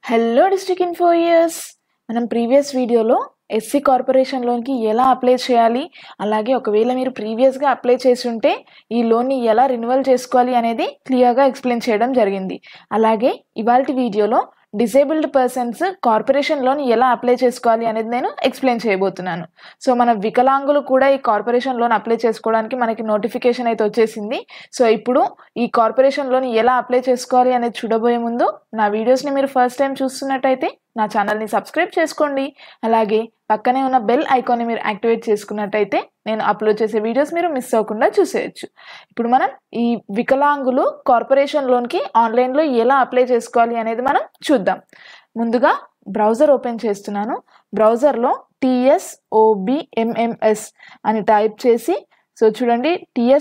Hello district info years. మనం previous వీడియోలో SC corporation లోన్కి ఎలా అప్లై చేయాలి, అలాగే ఒకవేళ మీరు ప్రీవియస్గా అప్లై చేసి ఉంటే ఈ లోన్ని ఎలా రెన్యువల్ చేసుకోవాలి అనేది క్లియర్గా ఎక్స్ప్లెయిన్ చేయడం జరిగింది. అలాగే ఇవాల్టి వీడియోలో డిసేబుల్డ్ పర్సన్స్ కార్పొరేషన్ లోన్ ఎలా అప్లై చేసుకోవాలి అనేది నేను ఎక్స్ప్లెయిన్ చేయబోతున్నాను. సో మన వికలాంగులు కూడా ఈ కార్పొరేషన్ లోన్ అప్లై చేసుకోవడానికి మనకి నోటిఫికేషన్ అయితే వచ్చేసింది. సో ఇప్పుడు ఈ కార్పొరేషన్ లోన్ ఎలా అప్లై చేసుకోవాలి అనేది చూడబోయే ముందు నా వీడియోస్ని మీరు ఫస్ట్ టైం చూస్తున్నట్టయితే నా ఛానల్ని సబ్స్క్రైబ్ చేసుకోండి. అలాగే పక్కనే ఉన్న బెల్ ఐకాన్ని మీరు యాక్టివేట్ చేసుకున్నట్టయితే నేను అప్లోడ్ చేసే వీడియోస్ మీరు మిస్ అవ్వకుండా చూసేయచ్చు. ఇప్పుడు మనం ఈ వికలాంగులు కార్పొరేషన్ లోన్కి ఆన్లైన్లో ఎలా అప్లై చేసుకోవాలి అనేది మనం చూద్దాం. ముందుగా బ్రౌజర్ ఓపెన్ చేస్తున్నాను. బ్రౌజర్లో TSOBMMS అని టైప్ చేసి సో చూడండి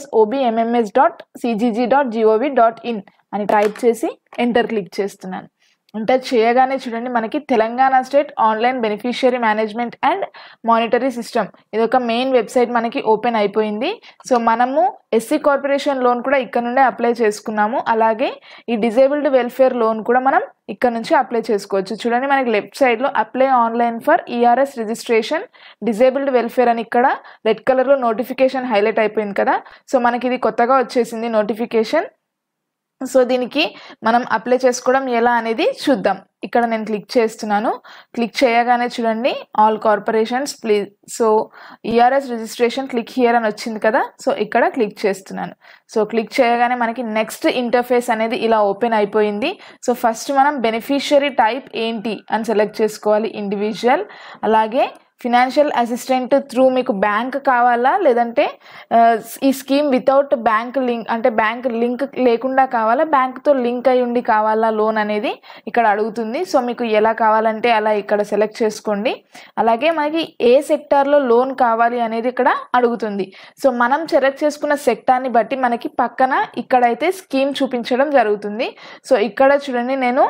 TSOBMMS.cgg.gov.in అని టైప్ చేసి ఎంటర్ క్లిక్ చేస్తున్నాను. ఎంటర్ చేయగానే చూడండి మనకి Telangana state online beneficiary management and monitory system ఇది ఒక మెయిన్ వెబ్సైట్ మనకి ఓపెన్ అయిపోయింది. సో మనము ఎస్సీ కార్పొరేషన్ లోన్ కూడా ఇక్కడ నుండే అప్లై చేసుకున్నాము. అలాగే ఈ డిజేబుల్డ్ వెల్ఫేర్ లోన్ కూడా మనం ఇక్కడ నుంచి అప్లై చేసుకోవచ్చు. చూడండి మనకి లెఫ్ట్ సైడ్లో apply online for ERS registration disabled welfare అని ఇక్కడ రెడ్ కలర్లో నోటిఫికేషన్ హైలైట్ అయిపోయింది కదా. సో మనకి ఇది కొత్తగా వచ్చేసింది నోటిఫికేషన్. సో దీనికి మనం అప్లై చేసుకోవడం ఎలా అనేది చూద్దాం. ఇక్కడ నేను క్లిక్ చేస్తున్నాను. క్లిక్ చేయగానే చూడండి all corporations please so ERS registration click here అని వచ్చింది కదా. సో ఇక్కడ క్లిక్ చేస్తున్నాను. సో క్లిక్ చేయగానే మనకి నెక్స్ట్ ఇంటర్ఫేస్ అనేది ఇలా ఓపెన్ అయిపోయింది. సో ఫస్ట్ మనం బెనిఫిషియరీ టైప్ ఏంటి అని సెలెక్ట్ చేసుకోవాలి, ఇండివిజువల్. అలాగే ఫినాన్షియల్ అసిస్టెంట్ త్రూ మీకు బ్యాంక్ కావాలా, లేదంటే ఈ స్కీమ్ వితౌట్ బ్యాంక్ లింక్ అంటే బ్యాంక్ లింక్ లేకుండా కావాలా, బ్యాంక్తో లింక్ అయి ఉండి కావాలా లోన్ అనేది ఇక్కడ అడుగుతుంది. సో మీకు ఎలా కావాలంటే అలా ఇక్కడ సెలెక్ట్ చేసుకోండి. అలాగే మనకి ఏ సెక్టార్లో లోన్ కావాలి అనేది ఇక్కడ అడుగుతుంది. సో మనం సెలెక్ట్ చేసుకున్న సెక్టార్ని బట్టి మనకి పక్కన ఇక్కడైతే స్కీమ్ చూపించడం జరుగుతుంది. సో ఇక్కడ చూడండి నేను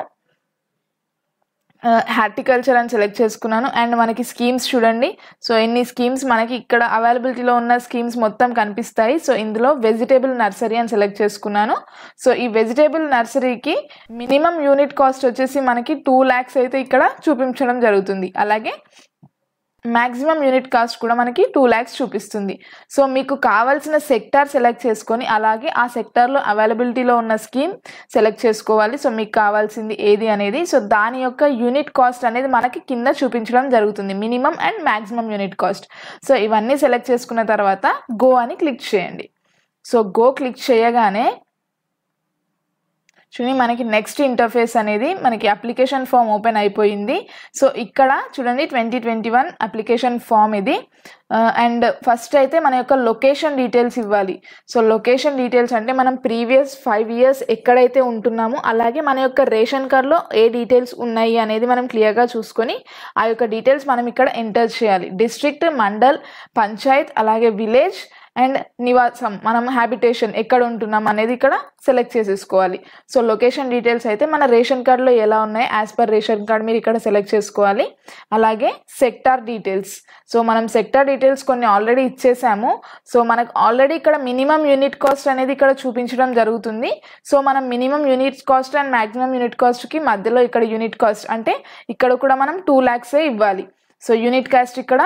హార్టికల్చర్ అని సెలెక్ట్ చేసుకున్నాను. అండ్ మనకి స్కీమ్స్ చూడండి. సో ఎన్ని స్కీమ్స్ మనకి ఇక్కడ అవైలబిలిటీలో ఉన్న స్కీమ్స్ మొత్తం కనిపిస్తాయి. సో ఇందులో వెజిటేబుల్ నర్సరీ అని సెలెక్ట్ చేసుకున్నాను. సో ఈ వెజిటేబుల్ నర్సరీకి మినిమం యూనిట్ కాస్ట్ వచ్చేసి మనకి 2 lakhs అయితే ఇక్కడ చూపించడం జరుగుతుంది. అలాగే మ్యాక్సిమం యూనిట్ కాస్ట్ కూడా మనకి 2 lakhs చూపిస్తుంది. సో మీకు కావాల్సిన సెక్టార్ సెలెక్ట్ చేసుకొని అలాగే ఆ సెక్టార్లో అవైలబిలిటీలో ఉన్న స్కీమ్ సెలెక్ట్ చేసుకోవాలి. సో మీకు కావాల్సింది ఏది అనేది. సో దాని యొక్క యూనిట్ కాస్ట్ అనేది మనకి కింద చూపించడం జరుగుతుంది, minimum and maximum unit cost. So ఇవన్నీ సెలెక్ట్ చేసుకున్న తర్వాత గో అని క్లిక్ చేయండి. సో గో క్లిక్ చేయగానే చూడండి మనకి నెక్స్ట్ ఇంటర్ఫేస్ అనేది మనకి అప్లికేషన్ ఫామ్ ఓపెన్ అయిపోయింది. సో ఇక్కడ చూడండి 2021 అప్లికేషన్ ఫామ్ ఇది. అండ్ ఫస్ట్ అయితే మన యొక్క లొకేషన్ డీటెయిల్స్ ఇవ్వాలి. సో లొకేషన్ డీటెయిల్స్ అంటే మనం ప్రీవియస్ 5 years ఎక్కడైతే ఉంటున్నామో అలాగే మన యొక్క రేషన్ కార్డులో ఏ డీటెయిల్స్ ఉన్నాయి అనేది మనం క్లియర్గా చూసుకొని ఆ యొక్క డీటెయిల్స్ మనం ఇక్కడ ఎంటర్ చేయాలి. డిస్ట్రిక్ట్, మండల్, పంచాయత్, అలాగే విలేజ్ అండ్ నివాసం మనం హ్యాబిటేషన్ ఎక్కడ ఉంటున్నాం అనేది ఇక్కడ సెలెక్ట్ చేసేసుకోవాలి. సో లొకేషన్ డీటెయిల్స్ అయితే మన రేషన్ కార్డులో ఎలా ఉన్నాయి యాజ్ పర్ రేషన్ కార్డ్ మీరు ఇక్కడ సెలెక్ట్ చేసుకోవాలి. అలాగే సెక్టార్ డీటెయిల్స్. సో మనం సెక్టార్ డీటెయిల్స్ కొన్ని ఆల్రెడీ ఇచ్చేసాము. సో మనకు ఆల్రెడీ ఇక్కడ మినిమం యూనిట్ కాస్ట్ అనేది ఇక్కడ చూపించడం జరుగుతుంది. సో మనం minimum unit cost and maximum unit కాస్ట్కి మధ్యలో ఇక్కడ యూనిట్ కాస్ట్ అంటే ఇక్కడ కూడా మనం 2 lakhs ఇవ్వాలి. సో యూనిట్ కాస్ట్ ఇక్కడ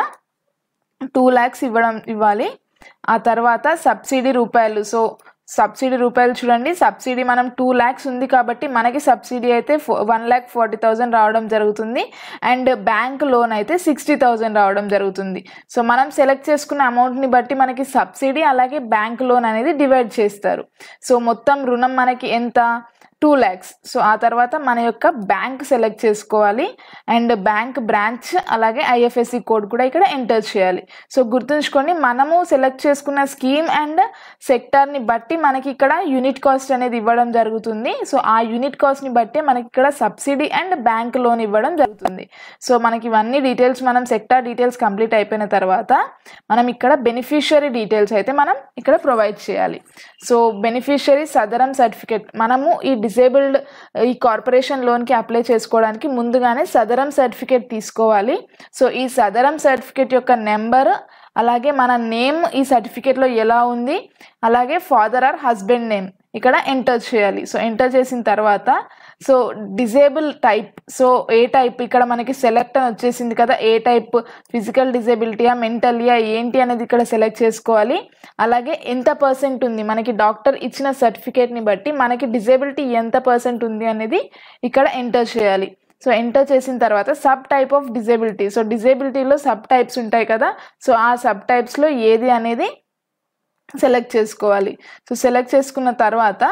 2 lakhs ఇవ్వాలి. ఆ తర్వాత సబ్సిడీ రూపాయలు. సో సబ్సిడీ రూపాయలు చూడండి, సబ్సిడీ మనం 2 lakhs ఉంది కాబట్టి మనకి సబ్సిడీ అయితే 1,40,000 రావడం జరుగుతుంది. అండ్ బ్యాంక్ లోన్ అయితే 60,000 రావడం జరుగుతుంది. సో మనం సెలెక్ట్ చేసుకున్న అమౌంట్ని బట్టి మనకి సబ్సిడీ అలాగే బ్యాంక్ లోన్ అనేది డివైడ్ చేస్తారు. సో మొత్తం రుణం మనకి ఎంత 2 lakhs. సో ఆ తర్వాత మన యొక్క బ్యాంక్ సెలెక్ట్ చేసుకోవాలి అండ్ బ్యాంక్ బ్రాంచ్ అలాగే IFSC కోడ్ కూడా ఇక్కడ ఎంటర్ చేయాలి. సో గుర్తుంచుకోండి మనము సెలెక్ట్ చేసుకున్న స్కీమ్ అండ్ సెక్టార్ని బట్టి మనకి ఇక్కడ యూనిట్ కాస్ట్ అనేది ఇవ్వడం జరుగుతుంది. సో ఆ యూనిట్ కాస్ట్ని బట్టి మనకి ఇక్కడ సబ్సిడీ అండ్ బ్యాంక్ లోన్ ఇవ్వడం జరుగుతుంది. సో మనకి ఇవన్నీ డీటెయిల్స్ మనం సెక్టార్ డీటెయిల్స్ కంప్లీట్ అయిపోయిన తర్వాత మనం ఇక్కడ బెనిఫిషియరీ డీటెయిల్స్ అయితే మనం ఇక్కడ ప్రొవైడ్ చేయాలి. సో బెనిఫిషియరీ సదరం సర్టిఫికేట్ మనము ఈ డిసేబుల్డ్ ఈ కార్పొరేషన్ లోన్కి అప్లై చేసుకోవడానికి ముందుగానే సదరం సర్టిఫికేట్ తీసుకోవాలి. సో ఈ సదరం సర్టిఫికేట్ యొక్క నెంబర్ అలాగే మన నేమ్ ఈ సర్టిఫికేట్లో ఎలా ఉంది, అలాగే ఫాదర్ ఆర్ హస్బెండ్ నేమ్ ఇక్కడ ఎంటర్ చేయాలి. సో ఎంటర్ చేసిన తర్వాత సో డిజేబుల్ టైప్, సో ఏ టైప్ ఇక్కడ మనకి సెలెక్ట్ అని వచ్చేసింది కదా, ఏ టైప్ ఫిజికల్ డిజేబిలిటీయా మెంటల్యా ఏంటి అనేది ఇక్కడ సెలెక్ట్ చేసుకోవాలి. అలాగే ఎంత పర్సెంట్ ఉంది మనకి డాక్టర్ ఇచ్చిన సర్టిఫికేట్ని బట్టి మనకి డిజేబిలిటీ ఎంత పర్సెంట్ ఉంది అనేది ఇక్కడ ఎంటర్ చేయాలి. సో ఎంటర్ చేసిన తర్వాత sub type of disability, so డిజేబిలిటీలో సబ్ టైప్స్ ఉంటాయి కదా, సో ఆ సబ్ టైప్స్లో ఏది అనేది సెలెక్ట్ చేసుకోవాలి. సో సెలెక్ట్ చేసుకున్న తర్వాత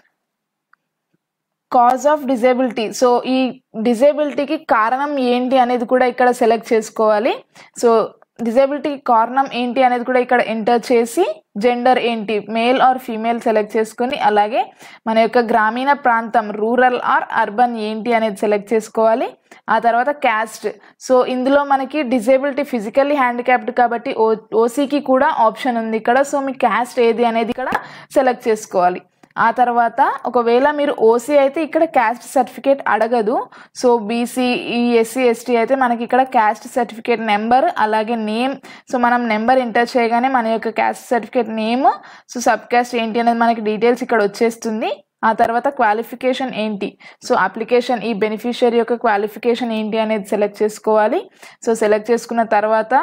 కాజ్ ఆఫ్ డిజేబిలిటీ, సో ఈ డిజేబిలిటీకి కారణం ఏంటి అనేది కూడా ఇక్కడ సెలెక్ట్ చేసుకోవాలి. సో డిజేబిలిటీకి కారణం ఏంటి అనేది కూడా ఇక్కడ ఎంటర్ చేసి జెండర్ ఏంటి మేల్ ఆర్ ఫీమేల్ సెలెక్ట్ చేసుకొని అలాగే మన యొక్క గ్రామీణ ప్రాంతం రూరల్ ఆర్ అర్బన్ ఏంటి అనేది సెలెక్ట్ చేసుకోవాలి. ఆ తర్వాత క్యాస్ట్, సో ఇందులో మనకి డిజేబిలిటీ ఫిజికల్లీ హ్యాండిక్యాప్డ్ కాబట్టి ఓసీకి కూడా ఆప్షన్ ఉంది ఇక్కడ. సో మీ క్యాస్ట్ ఏది అనేది ఇక్కడ సెలెక్ట్ చేసుకోవాలి. ఆ తర్వాత ఒకవేళ మీరు ఓసీ అయితే ఇక్కడ క్యాస్ట్ సర్టిఫికేట్ అడగదు. సో బీసీ ఎస్సీ ఎస్టీ అయితే మనకి ఇక్కడ క్యాస్ట్ సర్టిఫికేట్ నెంబర్ అలాగే నేమ్, సో మనం నెంబర్ ఎంటర్ చేయగానే మన యొక్క caste certificate name, so sub caste ఏంటి అనేది మనకి డీటెయిల్స్ ఇక్కడ వచ్చేస్తుంది. ఆ తర్వాత క్వాలిఫికేషన్ ఏంటి, సో అప్లికేషన్ ఈ బెనిఫిషియరీ యొక్క క్వాలిఫికేషన్ ఏంటి అనేది సెలెక్ట్ చేసుకోవాలి. సో సెలెక్ట్ చేసుకున్న తర్వాత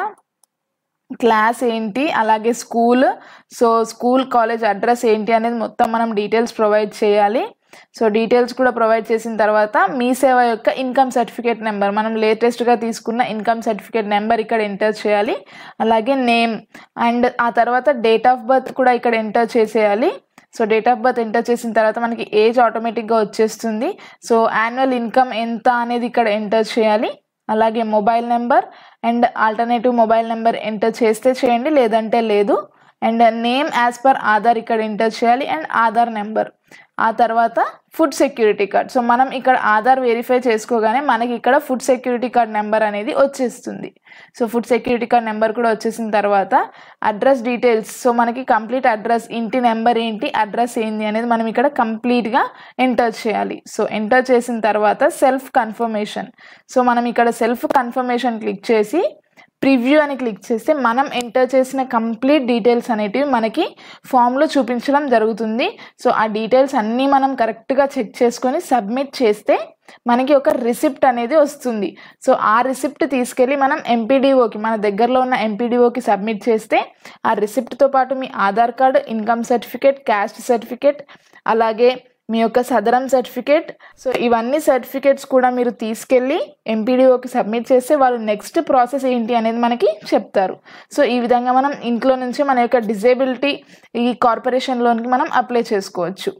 క్లాస్ ఏంటి అలాగే school, so school college address ఏంటి అనేది మొత్తం మనం డీటెయిల్స్ ప్రొవైడ్ చేయాలి. సో డీటెయిల్స్ కూడా ప్రొవైడ్ చేసిన తర్వాత మీ సేవ యొక్క ఇన్కమ్ సర్టిఫికేట్ నెంబర్, మనం లేటెస్ట్గా తీసుకున్న ఇన్కమ్ సర్టిఫికేట్ నెంబర్ ఇక్కడ ఎంటర్ చేయాలి. అలాగే నేమ్ అండ్ ఆ తర్వాత డేట్ ఆఫ్ బర్త్ కూడా ఇక్కడ ఎంటర్ చేసేయాలి. So date of birth enter చేసిన తర్వాత మనకి ఏజ్ ఆటోమేటిక్గా వచ్చేస్తుంది. సో యాన్యువల్ ఇన్కమ్ ఎంత అనేది ఇక్కడ ఎంటర్ చేయాలి. అలాగే mobile number and alternative mobile number enter చేస్తే చేయండి, లేదంటే లేదు. And name as per Aadhaar ఇక్కడ ఎంటర్ చేయాలి అండ్ ఆధార్ నెంబర్. ఆ తర్వాత ఫుడ్ సెక్యూరిటీ కార్డ్, సో మనం ఇక్కడ ఆధార్ వెరిఫై చేసుకోగానే మనకి ఇక్కడ ఫుడ్ సెక్యూరిటీ కార్డ్ నెంబర్ అనేది వచ్చేస్తుంది. So food security card number కూడా వచ్చేసిన తర్వాత అడ్రస్ డీటెయిల్స్, సో మనకి కంప్లీట్ అడ్రస్ ఇంటి నెంబర్ ఏంటి అడ్రస్ ఏంటి అనేది మనం ఇక్కడ కంప్లీట్గా ఎంటర్ చేయాలి. సో ఎంటర్ చేసిన తర్వాత సెల్ఫ్ కన్ఫర్మేషన్, సో మనం ఇక్కడ సెల్ఫ్ కన్ఫర్మేషన్ క్లిక్ చేసి ప్రివ్యూ అని క్లిక్ చేస్తే మనం ఎంటర్ చేసిన కంప్లీట్ డీటెయిల్స్ అనేటివి మనకి ఫామ్లో చూపించడం జరుగుతుంది. సో ఆ డీటెయిల్స్ అన్నీ మనం కరెక్ట్గా చెక్ చేసుకొని సబ్మిట్ చేస్తే మనకి ఒక రిసిప్ట్ అనేది వస్తుంది. సో ఆ రిసిప్ట్ తీసుకెళ్ళి మనం ఎంపీడీఓకి, మన దగ్గరలో ఉన్న ఎంపీడీఓకి సబ్మిట్ చేస్తే ఆ రిసిప్ట్తో పాటు మీ Aadhaar card, income certificate, caste certificate అలాగే మీ యొక్క సదరం సర్టిఫికేట్, సో ఇవన్నీ సర్టిఫికేట్స్ కూడా మీరు తీసుకెళ్ళి ఎంపీడీఓకి సబ్మిట్ చేస్తే వాళ్ళు నెక్స్ట్ ప్రాసెస్ ఏంటి అనేది మనకి చెప్తారు. సో ఈ విధంగా మనం ఇంట్లో నుంచి మన యొక్క డిజేబిలిటీ ఈ కార్పొరేషన్ లోన్కి మనం అప్లై చేసుకోవచ్చు.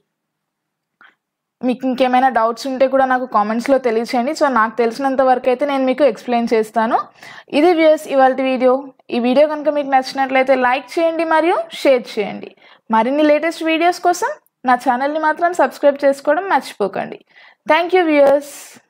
మీకు ఇంకేమైనా డౌట్స్ ఉంటే కూడా నాకు కామెంట్స్లో తెలియచేయండి. సో నాకు తెలిసినంత వరకు అయితే నేను మీకు ఎక్స్ప్లెయిన్ చేస్తాను. ఇది వ్యూయర్స్ ఇవాళ వీడియో. ఈ వీడియో కనుక మీకు నచ్చినట్లయితే లైక్ చేయండి మరియు షేర్ చేయండి. మరిన్ని లేటెస్ట్ వీడియోస్ కోసం నా ఛానల్ని మాత్రం సబ్స్క్రైబ్ చేసుకోవడం మర్చిపోకండి. Thank you viewers.